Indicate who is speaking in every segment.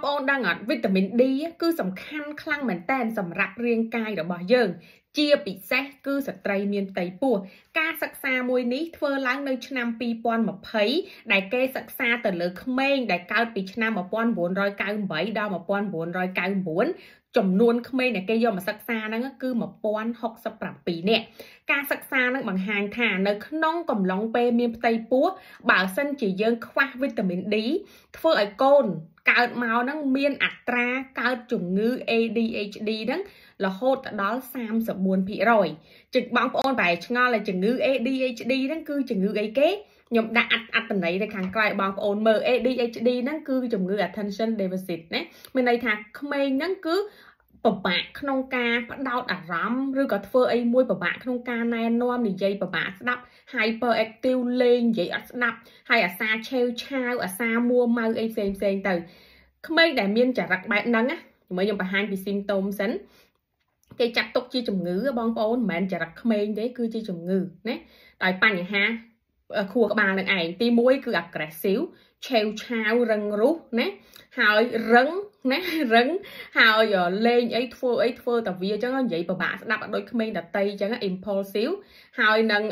Speaker 1: ប្អូនដឹងអត់ vitamin D គឺសំខាន់ខ្លាំងមែនតើសម្រាប់រាងកាយរបស់យើងជាពិសេសគឺស្ត្រីមានផ្ទៃពោះការសិក្សាមួយនេះធ្វើឡើងនៅឆ្នាំ2020ដែលគេសិក្សាទៅលើក្មេងដែលកើតពីឆ្នាំ1998ដល់1999ចំនួនក្មេងដែលគេយកមកសិក្សាហ្នឹងគឺ1067នាក់ការសិក្សាហ្នឹងបង្ហាញថានៅក្នុងកំឡុងពេលមានផ្ទៃពោះបើសិនជាយើងខ្វះវីតាមីន D ធ្វើឲ្យកូនកើតមកហ្នឹងមានអត្រាកើតជំងឺ ADHD ហ្នឹងរហូតដល់34%ជិតបងប្អូនបែរឆ្ងល់ឲ្យជំងឺ ADHD ហ្នឹងគឺជំងឺអីគេខ្ញុំដាក់អត្ថន័យនៅខាងក្រោយបងប្អូនមើល ADHD ហ្នឹងគឺជំងឺ attention deficit ណាមានន័យថាក្មេងហ្នឹងគឺពិបាកក្នុងការផ្ដោតអារម្មណ៍ឬក៏ធ្វើអីមួយពិបាកក្នុងការណែនាំនិយាយពិបាកស្ដាប់ hyperactive លេងនិយាយអត់ស្ដាប់ហើយអាសាឆេវឆាវអាសាមួម៉ៅអីផ្សេងទៅក្មេងដែលមានចរិតបែបហ្នឹងណាមើលខ្ញុំបង្ហាញពី symptom សិនគេចាត់ទុកជាជំងឺបងប្អូនមិនមែនចរិតក្មេងទេគឺជាជំងឺណាដោយបញ្ហាខួរក្បាលនឹងឯងទី1គឺ aggressive ឆេវឆាវរឹងរូសណាហើយរឹងណារឹងហើយលេងអីធ្វើតែវាអញ្ចឹងនិយាយពិបាកស្ដាប់អត់ដូចក្មេងដតីអញ្ចឹង impulsive ហើយនឹង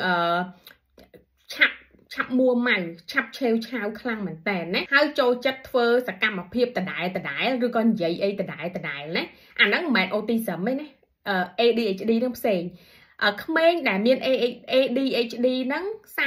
Speaker 1: ឆាប់មួម៉ៅឆាប់ឆេវឆាវខ្លាំងមែនតើណាហើយចូលចិត្តធ្វើសកម្មភាពដដែលឬក៏និយាយអីដដែលណាអាហ្នឹងមិនមែន autism ទេណាADHD នឹងផ្សេងក្មេងដែលមាន ADHD ហ្នឹង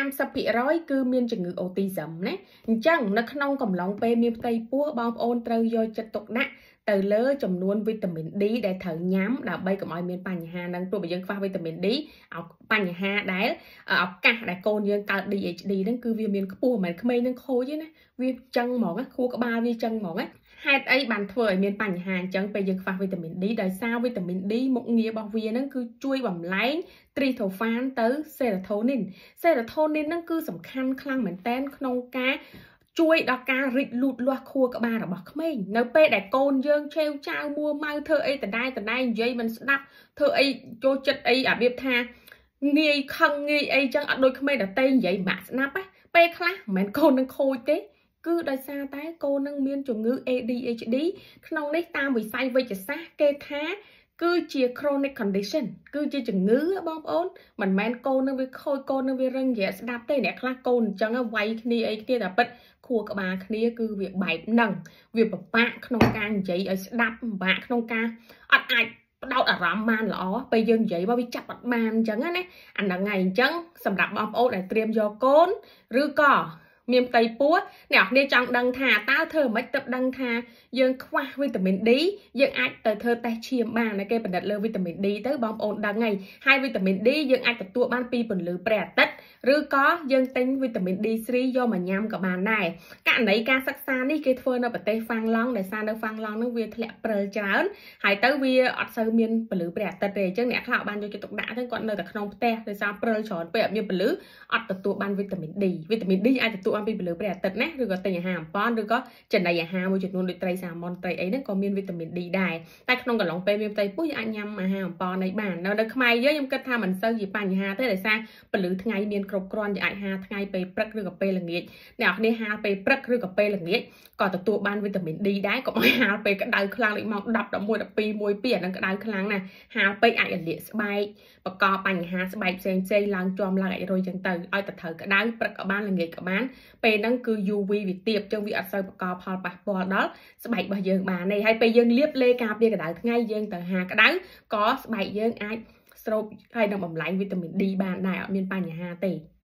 Speaker 1: 30% គឺមានជំងឺ autism ណាអញ្ចឹងនៅក្នុងកំឡុងពេលមានផ្ទៃពោះបងប្អូនត្រូវយកចិត្តទុកដាក់ទៅលើចំនួនវីតាមីន D ដែលត្រូវញ៉ាំដើម្បីកុំឲ្យមានបញ្ហាហ្នឹងព្រោះបើយើងខ្វះវីតាមីន D បញ្ហាដែលឱកាសដែលកូនយើងកើត ADHD ហ្នឹងគឺវាមានខ្ពស់មិនមែនក្មេងនឹងខូចទេណាវាចឹងហ្មងខួរក្បាលវាចឹងហ្មងហេតុអីបានធ្វើឲ្យមានបញ្ហាអញ្ចឹងពេលយើងខ្វះវីតាមីន D ដោយសារវីតាមីន D មុខងាររបស់វាហ្នឹងគឺជួយបំលែង tryptophan ទៅ serotonin ហ្នឹងគឺសំខាន់ខ្លាំងមែនតើក្នុងការជួយដល់ការរីកលូតលាស់ខួរក្បាលរបស់ក្មេងនៅពេលដែលកូនយើងឆេវឆាវមួម៉ៅធ្វើអីដដែលនិយាយមិនស្ដាប់ធ្វើអីចូលចិត្តអីអារបៀបថាងាយខឹងងាយអីចឹងអត់ដូចក្មេងដតេនិយាយបាក់ស្ដាប់ពេលខ្លះមិនមែនកូននឹងខូចទេគឺដោយសារតែកូននឹងមានជំងឺ ADHD ក្នុងនេះតាមវិស័យវេជ្ជសាស្ត្រគេថាគឺជា chronic condition គឺជាជំងឺបងប្អូនមិនមែនកូននឹងវាខូចកូននឹងវារឹងរាស្ដាប់ទេអ្នកខ្លះកូនអញ្ចឹងវាយគ្នាអីគ្នាតែពិតខួរក្បាលគ្នាគឺវាបែបហ្នឹងវាពិបាកក្នុងការនិយាយឲ្យស្ដាប់ពិបាកក្នុងការអត់អាចផ្ដោតអារម្មណ៍បានល្អពេលយើងនិយាយមកវាចាប់អត់បានអញ្ចឹងណាអាហ្នឹងហើយអញ្ចឹងសម្រាប់បងប្អូនដែលត្រៀមយកកូនឬក៏មានផ្ទៃពោះអ្នកនរចង់ដឹងថាតើធ្វើមិនទៅដឹងថាយើងខ្វះវីតាមីន D យើងអាចទៅធ្វើតេស្តឈាមបានគេបណ្ឌិតលើវីតាមីន D ទៅបងប្អូនដឹងហើយវីតាមីន D យើងអាចទទួលបានពីពន្លឺព្រះអាទិត្យឬក៏យើងទិញវីតាមីន D3 យកមកញ៉ាំក៏បានដែរករណីការសិក្សានេះគេធ្វើនៅប្រទេសហ្វាំងឡង់ដែលសារនៅហ្វាំងឡង់ហ្នឹងវាធ្លាក់ព្រិលច្រើនហើយទៅវាអត់សូវមានពន្លឺព្រះអាទិត្យទេអញ្ចឹងអ្នកខ្លះបានយកចិត្តទុកដាក់ហ្នឹងគាត់នៅតែក្នុងផ្ទះដោយសារព្រិលច្រើនពេកអត់មានពន្លឺអត់ទទួលបានវីតាមីន D វីតាមីន D អាចទទួលបានពីពន្លឺព្រះអាទិត្យណាឬក៏ទិញអាហារអំប៉នឬក៏ចំណីអាហារមួយចំនួនដូចត្រីសាម៉ុនត្រីអីហ្នឹងក៏មានវីតាមីន D ដែរតែក្នុងកំឡុងពេលមានផ្ទៃពោះយើងអាចញ៉ាំអាហារអំប៉នអីបាននៅខ្មែរយើងខ្ញុំគិតថាមិនសូវជាបញ្ហាទេដោយសារពន្លឺថ្ងៃមានគ្រប់គ្រាន់យើងអាចហាលថ្ងៃពេលព្រឹកឬក៏ពេលល្ងាចអ្នកនរហាលពេលព្រឹកឬក៏ពេលល្ងាចក៏ទទួលបានវីតាមីន D ដែរកុំឲ្យហាលពេលក្តៅខ្លាំងដូចម៉ោង10 11 12 1 2អាហ្នឹងក្តៅខ្លាំងណាស់ហាលពេកអាចរលាកស្បែកបង្កបញ្ហាស្បែកផ្សេងឡើងជាប់ឡើងអាចរុយចឹងទៅឲ្យតែត្រូវក្តៅព្រឹកក៏បានល្ងាចក៏បានពេលហ្នឹងគឺ UV វាទាបចឹងវាអត់សូវបង្កផលប៉ះពាល់ដល់ស្បែករបស់យើងបានទេហើយពេលយើងលាបលេការពារកម្ដៅថ្ងៃយើងទៅហាក្តៅក៏ស្បែកយើងអាចស្រូបហើយនឹងបំលែងវីតាមីន D បានដែរអត់មានបញ្ហាទេ